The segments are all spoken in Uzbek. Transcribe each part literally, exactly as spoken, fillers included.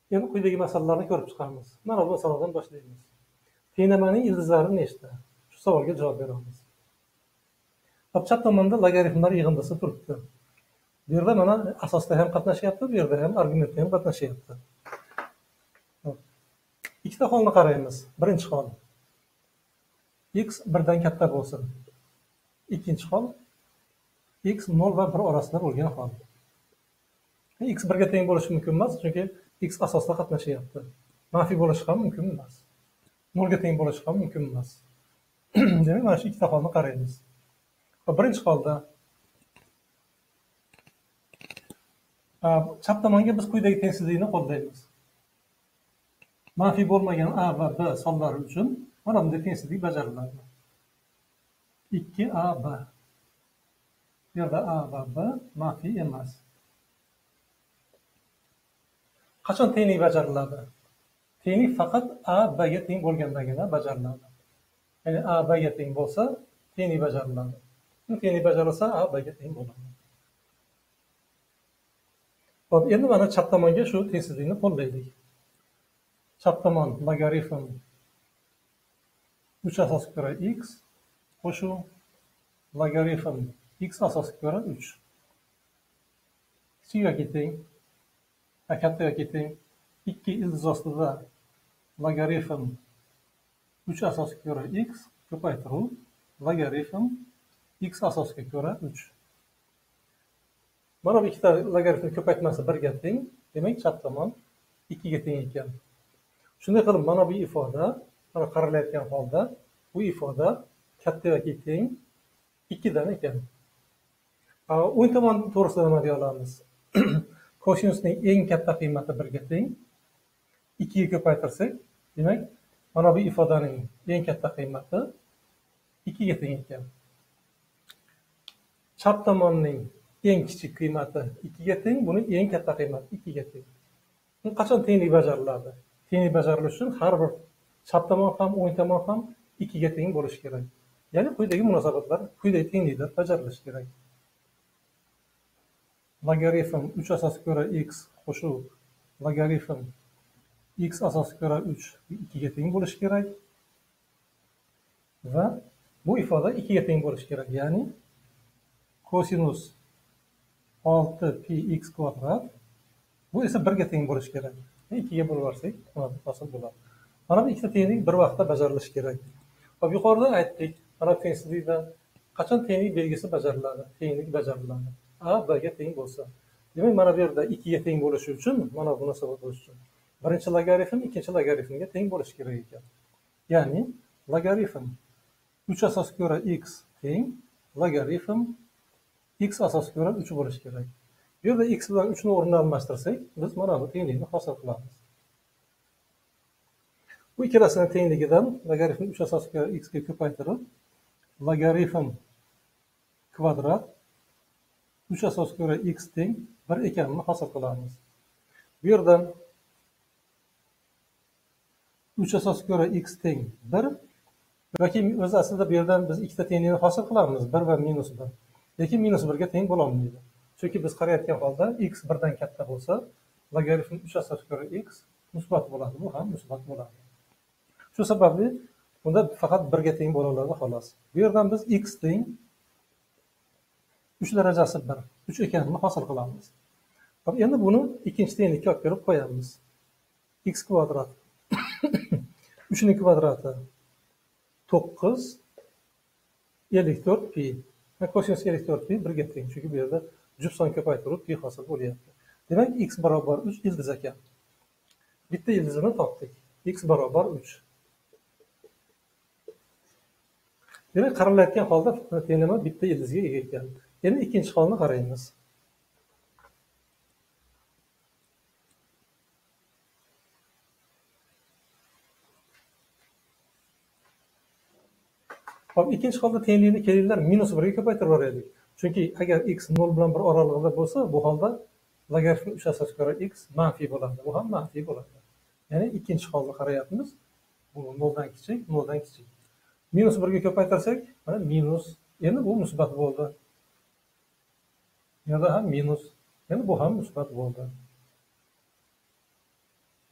Endi quyidagi masalalarni ko'rib chiqamiz. Mana bu masaladan boshlaymiz. Tenglamaning ildizlari nechta? Shu savolga javob beramiz. Chap tomonda logaritmlar yig'indisi turibdi. Bu yerda mana asosda ham qatnashyapti, bu yerda ham argumentda ham qatnashyapti. Ikkita holni qaraymiz. Birinchi hol x birdan katta bo'lsin. Ikkinchi hol x nol va bir orasida bo'lgan hol. X birga teng bo'lishi mumkin emas, chunki x asosda qatnashyapti. Manfiy bo'lishi ham mumkin emas. nolga teng bo'lishi ham mumkin emas. Demak, mana shu ikkita holni qaraymiz. Birinchi holda chap tomonga biz quyidagi tengsizlikni qo'llaymiz. Manfiy bo'lmagan a va b sonlari uchun mana bunday tengsizlik bajariladi. ikki a b. Bu yerda a va b manfiy emas. Qachon tenglik bajariladi? Tenglik faqat a bga teng bo'lgandagina bajariladi. Ya'ni a bga teng bo'lsa, tenglik bajariladi. Tenglik bajarilsa, a bga teng bo'ladi. Hop, endi mana chap tomonga shu tengsizlikni qo'llaydik. Chap tomon logaritm uch asosga ko'ra x qo'shuv logaritm x asosga ko'ra uch. Kichik yoki teng, katta yoki teng, ikki ildiz ostida logaritm uch asosga ko'ra x ko'paytiruv logaritm x asosga ko'ra uch. Mana bu ikkita logaritm ko'paytmasi birga teng, demak chap tomon ikkiga teng ekan. Shunday qilib, mana bu ifoda, mana qaralayotgan holda bu ifoda katta yoki teng ikkidan ekan. O'ng tomon to'g'risida nima deya olamiz? Kosinusning eng katta qiymati birga teng. ikkiga ko'paytirsak, demak, mana bu ifodaning eng katta qiymati ikkiga teng ekan. Chap tomonning eng kichik qiymati ikkiga teng, buni eng katta qiymati ikkiga teng. Qachon tenglik bajariladi? Tenglik bajarilishi uchun har bir chap tomon ham, o'ng tomon ham ikkiga teng bo'lishi kerak. Ya'ni quyidagi munosabatlar, quyidagi tengliklar bajarilishi kerak. Logaritm uch asosga ko'ra x qo'shuv logaritm x asosga ko'ra uch ikkiga teng bo'lishi kerak. Va bu ifoda ikkiga teng bo'lishi kerak. Ya'ni kosinus olti pi x kvadrat, bu esa birga teng bo'lishi kerak. ikkiga bo'lib yuborsak, hosil bo'ladi. Mana bu ikkita tenglik bir vaqtda bajarilishi kerak. Hop, yuqorida aytdik, mana tengsizlikda qachon tenglik belgisi bajariladi? Tenglik bajariladi a bga teng bo'lsa. Demak, mana bu yerda ikkiga teng bo'lishi uchun, mana bu munosabat bo'lishi uchun birinchi logaritm ikkinchi logaritmga teng bo'lishi kerak ekan. Ya'ni logaritm uch asosga ko'ra x teng logaritm x asosga ko'ra uch bo'lishi kerak. Bu yerda x bilan uch ni o'rnini almashtirsak, biz mana bu tenglikni hosil qilamiz. Bu ikkalasining tengligidan logaritm uch asosga ko'ra x ga ko'paytirib, logaritm kvadrat uch asosga ko'ra x teng bir ekanini hosil qilamiz. Bu yerdan uch asosga ko'ra x teng bir yoki o'zi aslida bu yerdan biz ikkita tenglikni hosil qilamiz, bir va minus bir. Lekin minus birga teng bo'la olmaydi. Chunki biz qarayotgan holda x birdan katta bo'lsa, logaritm uch asosga ko'ra x musbat bo'ladi, bu ham musbat bo'ladi. Shu sababli bunda faqat birga teng bo'la oladi xolos. Bu yerdan biz x teng uch darajasi bir, uch ekanini hosil qilamiz. Endi buni ikkinchi tenglikka olib kelib qo'yamiz. X kvadrat uch ning kvadrati to'qqiz ellik to'rt pi. Kosinus ellik to'rt pi birga teng, chunki bu yerda juft son ko'paytirib pi hosil bo'lyapti. Demak, x barobar uch ildiz ekan. Bitta ildizini topdik. X barobar uch. Demak, qaralayotgan holda tenglama bitta ildizga ega ekan. Endi ikkinchi holni qaraymiz. Hop, ikkinchi holda tenglikni kelinglar minus birga ko'paytirib yuboraylik. Chunki agar x nol bilan bir oralig'ida bo'lsa, bu holda logaritm uch asosga ko'ra x manfiy bo'ladi. Bu ham manfiy bo'ladi. Ya'ni ikkinchi holni qarayapmiz. Bu noldan kichik, noldan kichik. Minus birga ko'paytirsak, mana minus, endi bu musbat bo'ldi. Yana ham minus, endi bu ham musbat bo'ldi.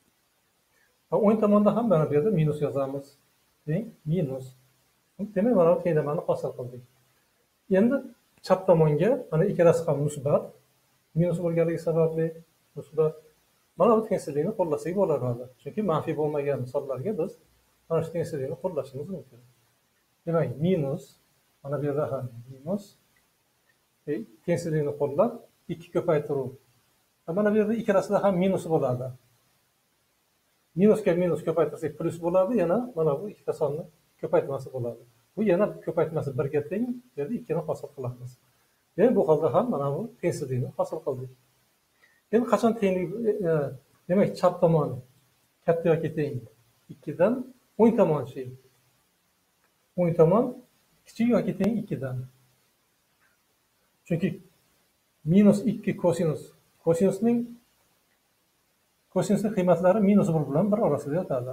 o'ng tomonda ham mana bu yerda minus yozamiz. Teng minus. Demak, mana bu tenglamani hosil qildik. Endi chap tomonga mana ikkalasi ham musbat. Minus bo'lganligi sababli musbat. Mana bu tengsizlikni qo'llasak bo'laveradi. Chunki manfiy bo'lmagan misollarga biz mana shu tengsizlikni qo'llashimiz mumkin. Demak, minus mana bu yerda ham minus e, tengsizlikni qo'llab ikki ko'paytiruv. Mana bu yerda ikkalasida ham minus bo'ladi. Minusga minus ko'paytirsak plyus bo'ladi, yana mana bu ikkita sonni ko'paytmasi bo'ladi. Bu yana ko'paytmasi birga teng, bu yerda ikkini hosil qilamiz. Endi bu holda ham mana bu tengsizlikni hosil qildik. Endi qachon tenglik, e, demak chap tomon katta yoki teng ikki dan, o'ng tomon-chi? O'ng tomon kichik yoki teng ikki dan. Chunki minus ikki kosinus, kosinusning kosinusning qiymatlari minus bir bilan bir orasida yotadi.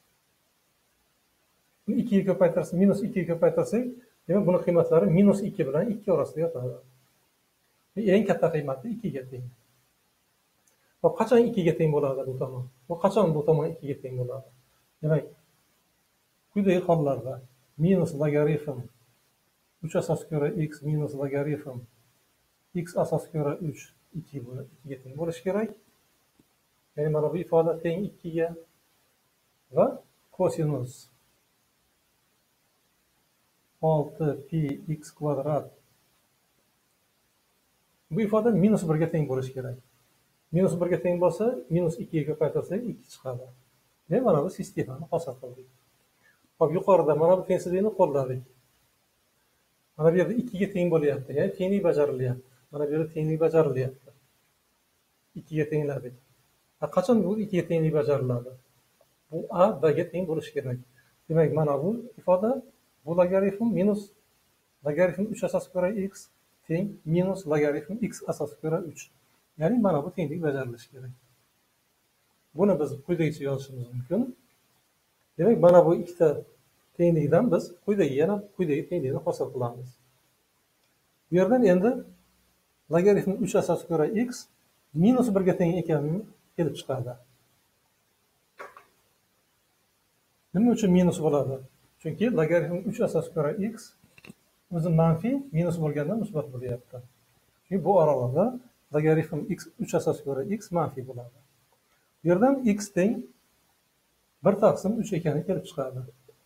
ikkiga ko'paytirsak, minus ikkiga ko'paytirsak, demak buni qiymatlari minus ikki bilan ikki orasida yotadi. Eng katta qiymati ikkiga teng. Va qachon ikkiga teng bo'ladi bu tomon? Va qachon bu tomon ikkiga teng bo'ladi? Demak, quyidagi hollarda minus logaritm uch asosga ko'ra x minus logaritm x asosga ko'ra uch ikkiga teng bo'lishi kerak. Ya'ni mana bu ifoda teng ikkiga va kosinus olti pi x kvadrat bu ifoda minus birga teng bo'lishi kerak. Minus birga teng bo'lsa, minus ikkiga ko'paytirsak ikki chiqadi. Demak, mana bu sistemani hosil qildik. Hop, yuqorida mana bu tengsizlikni qo'lladik. Mana bu yerda ikkiga teng bo'lyapti, ya'ni tenglik bajarilyapti. Mana bu yerda tenglik bajarilyapti. ikkiga tengladik. Qachon bu ikkiga tenglik bajariladi? Bu a bga teng bo'lishi kerak. Demak, mana bu ifoda bu logaritm minus logaritm uch asosga ko'ra x teng minus logaritm x asosga ko'ra uch. Ya'ni mana bu tenglik bajarilishi kerak. Buni biz quyidagicha yozishimiz mumkin. Demak, mana bu ikkita tenglikdan biz quyidagi yana quyidagi tenglikni hosil qilamiz. Bu yerdan endi logaritm uch asosga ko'ra x minus birga teng ekanini kelib chiqadi. Nima uchun minus bo'ladi? Chunki logaritm uch asosga ko'ra x o'zi manfiy minus bo'lgandan musbat bo'lyapti. Chunki bu oralarda logaritm x uch asosga ko'ra x manfiy bo'ladi. Bu yerdan x teng bir taqsim uch ekani kelib chiqadi.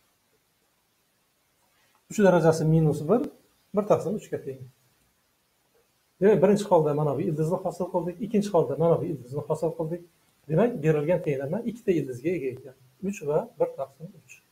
uch darajasi minus bir, bir taqsim uch ga teng. Demak, birinchi holda mana bu ildizni hosil qildik, ikkinchi holda mana bu ildizni hosil qildik. Demak, berilgan tenglama ikkita ildizga ega ekan. uch va bir taqsim uch.